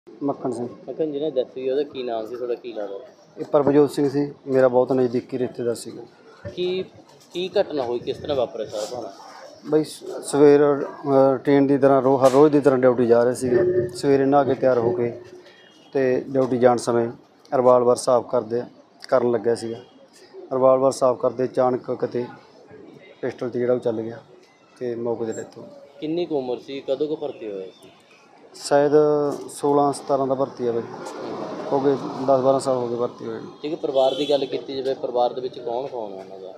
ਮੱਖਣ ਸਿੰਘ। ਮੱਖਣ ਜਿਹਨੇ ਡੈਥ ਹੋਈ ਉਹਦਾ ਕੀ ਨਾਮ ਸੀ, ਤੁਹਾਡਾ ਕੀ ਲੱਗਦਾ? ਇਹ ਪਰਮਜੋਤ ਸਿੰਘ ਸੀ, ਮੇਰਾ ਬਹੁਤ ਨਜ਼ਦੀਕੀ ਰਿਸ਼ਤੇਦਾਰ ਸੀਗਾ। ਕੀ ਘਟਨਾ ਹੋਈ, ਕਿਸ ਤਰ੍ਹਾਂ ਵਾਪਰਿਆ ਸਾਰਾ ਭਾਣਾ? ਬਈ ਸਵੇਰ ਰੂਟੀਨ ਦੀ ਤਰ੍ਹਾਂ ਹਰ ਰੋਜ਼ ਦੀ ਤਰ੍ਹਾਂ ਡਿਊਟੀ ਜਾ ਰਹੇ ਸੀਗੇ। ਸਵੇਰੇ ਨਹਾ ਕੇ ਤਿਆਰ ਹੋ ਕੇ ਅਤੇ ਡਿਊਟੀ ਜਾਣ ਸਮੇਂ ਰਿਵਾਲਵਰ ਸਾਫ਼ ਕਰਨ ਲੱਗਿਆ ਸੀਗਾ। ਰਿਵਾਲਵਰ ਸਾਫ਼ ਕਰਦੇ ਅਚਾਨਕ ਕਿਤੇ ਪਿਸਟਲ 'ਤੇ ਜਿਹੜਾ ਉਹ ਚੱਲ ਗਿਆ ਅਤੇ ਮੌਕੇ 'ਤੇ ਡੈਥ ਹੋ ਗਈ। ਕਿੰਨੀ ਕੁ ਉਮਰ ਸੀ, ਕਦੋਂ ਕੁ ਭਰਤੀ ਹੋਇਆ ਸੀ? ਸ਼ਾਇਦ 16-17 ਦਾ ਭਰਤੀ ਆ ਬਈ, ਹੋ ਗਏ 10-12 ਸਾਲ ਹੋ ਗਏ ਭਰਤੀ ਹੋਏ। ਠੀਕ ਹੈ, ਪਰਿਵਾਰ ਦੀ ਗੱਲ ਕੀਤੀ ਜਾਵੇ, ਪਰਿਵਾਰ ਦੇ ਵਿੱਚ ਕੌਣ ਕੌਣ ਹੈ ਉਹਨਾਂ ਦਾ?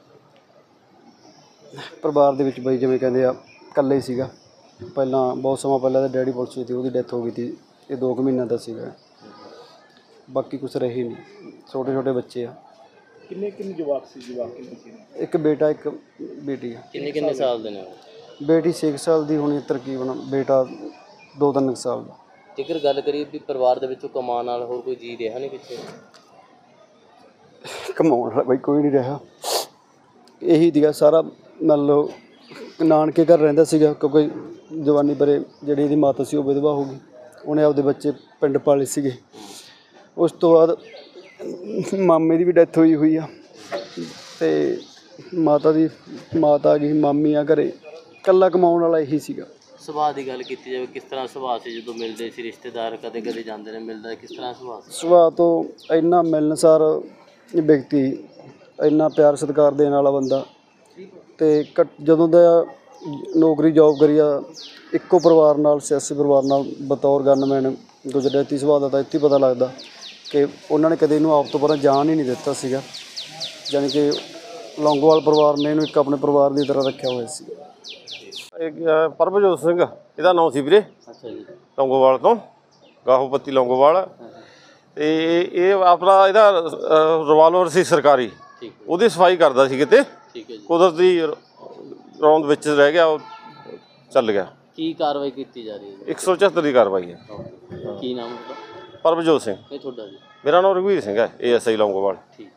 ਪਰਿਵਾਰ ਦੇ ਵਿੱਚ ਬਈ ਜਿਵੇਂ ਕਹਿੰਦੇ ਆ ਇਕੱਲੇ ਹੀ ਸੀਗਾ। ਪਹਿਲਾਂ ਬਹੁਤ ਸਮਾਂ ਪਹਿਲਾਂ ਤਾਂ ਡੈਡੀ ਪੁਲਿਸ ਵਿੱਚ ਸੀ, ਉਹਦੀ ਡੈਥ ਹੋ ਗਈ ਸੀ। ਇਹ 2 ਮਹੀਨਿਆਂ ਦਾ ਸੀਗਾ। ਬਾਕੀ ਕੁਛ ਰਹੇ ਨਹੀਂ, ਛੋਟੇ ਛੋਟੇ ਬੱਚੇ ਆ। ਕਿੰਨੇ ਜਵਾਕ ਸੀ? ਇੱਕ ਬੇਟਾ ਇੱਕ ਬੇਟੀ ਆ। ਕਿੰਨੇ ਸਾਲ ਦੇ ਨੇ ਉਹ? ਬੇਟੀ 6 ਸਾਲ ਦੀ ਹੋਣੀ ਤਕਰੀਬਨ, ਬੇਟਾ 2-3 ਸਾਲ ਦਾ। ਜੇਕਰ ਗੱਲ ਕਰੀਏ ਵੀ ਪਰਿਵਾਰ ਦੇ ਵਿੱਚੋਂ ਕਮਾਉਣ ਨਾਲ ਹੋਰ ਕੋਈ ਜੀ ਰਿਹਾ ਨਹੀਂ ਪਿੱਛੇ? ਕਮਾਉਣ ਵਾਲਾ ਬਈ ਕੋਈ ਨਹੀਂ ਰਿਹਾ। ਇਹੀ ਸੀਗਾ ਸਾਰਾ, ਮੰਨ ਲਓ ਨਾਨਕੇ ਘਰ ਰਹਿੰਦਾ ਸੀਗਾ, ਕਿਉਂਕਿ ਜਵਾਨੀ ਪਰੇ ਜਿਹੜੀ ਇਹਦੀ ਮਾਤਾ ਸੀ ਉਹ ਵਿਧਵਾ ਹੋ ਗਈ। ਉਹਨੇ ਆਪਦੇ ਬੱਚੇ ਪਿੰਡ ਪਾਲੇ ਸੀਗੇ। ਉਸ ਤੋਂ ਬਾਅਦ ਮਾਮੇ ਦੀ ਵੀ ਡੈਥ ਹੋਈ ਆ ਅਤੇ ਮਾਤਾ ਆ ਗਈ, ਮਾਮੀ ਆ ਘਰੇ। ਇਕੱਲਾ ਕਮਾਉਣ ਵਾਲਾ ਇਹੀ ਸੀਗਾ। ਸੁਭਾਅ ਦੀ ਗੱਲ ਕੀਤੀ ਜਾਵੇ, ਕਿਸ ਤਰ੍ਹਾਂ ਸੁਭਾਅ ਸੀ? ਜਦੋਂ ਮਿਲਦੇ ਸੀ ਰਿਸ਼ਤੇਦਾਰ, ਕਦੇ ਕਦੇ ਜਾਂਦੇ ਨੇ, ਮਿਲਦਾ ਕਿਸ ਤਰ੍ਹਾਂ ਸੁਭਾਅ ਸੀ? ਸੁਭਾਅ ਤੋਂ ਇੰਨਾ ਮਿਲਣਸਾਰ ਵਿਅਕਤੀ, ਇੰਨਾ ਪਿਆਰ ਸਤਿਕਾਰ ਦੇਣ ਵਾਲਾ ਬੰਦਾ। ਅਤੇ ਜਦੋਂ ਦਾ ਨੌਕਰੀ ਜੋਬ ਕਰੀ ਆ, ਇੱਕੋ ਪਰਿਵਾਰ ਨਾਲ, ਸਿਆਸੀ ਪਰਿਵਾਰ ਨਾਲ ਬਤੌਰ ਗਨਮੈਨ ਗੁਜ਼ਰਿਆ। ਇੱਥੇ ਸੁਭਾਅ ਦਾ ਤਾਂ ਇੱਥੇ ਪਤਾ ਲੱਗਦਾ ਕਿ ਉਹਨਾਂ ਨੇ ਕਦੇ ਇਹਨੂੰ ਆਪ ਤੋਂ ਪਰਾਂ ਜਾਣ ਹੀ ਨਹੀਂ ਦਿੱਤਾ ਸੀਗਾ। ਜਾਣੀ ਕਿ ਲੌਂਗੋਵਾਲ ਪਰਿਵਾਰ ਨੇ ਇਹਨੂੰ ਇੱਕ ਆਪਣੇ ਪਰਿਵਾਰ ਦੀ ਤਰ੍ਹਾਂ ਰੱਖਿਆ ਹੋਇਆ ਸੀ। ਪਰਮਜੋਤ ਸਿੰਘ ਇਹਦਾ ਨਾਮ ਸੀ ਵੀਰੇ। ਅੱਛਾ ਜੀ। ਲੌਂਗੋਵਾਲ ਤੋਂ, ਗਾਹੋਪੱਤੀ ਲੌਂਗੋਵਾਲ। ਅਤੇ ਇਹ ਆਪਣਾ ਇਹਦਾ ਰਿਵਾਲਵਰ ਸੀ ਸਰਕਾਰੀ, ਉਹਦੀ ਸਫਾਈ ਕਰਦਾ ਸੀ ਕਿਤੇ। ਠੀਕ ਹੈ ਜੀ। ਕੁਦਰਤੀ ਰੌਂਦ ਵਿੱਚ ਰਹਿ ਗਿਆ, ਉਹ ਚੱਲ ਗਿਆ। ਕੀ ਕਾਰਵਾਈ ਕੀਤੀ ਜਾ ਰਹੀ ਹੈ? 174 ਦੀ ਕਾਰਵਾਈ ਹੈ। ਕੀ ਨਾਮ ਹੈ ਤੁਹਾਡਾ? ਪਰਮਜੋਤ ਸਿੰਘ। ਇਹ ਤੁਹਾਡਾ ਜੀ? ਮੇਰਾ ਨਾਮ ਰਘਵੀਰ ਸਿੰਘ ਹੈ, ASI ਲੌਂਗੋਵਾਲ। ਠੀਕ।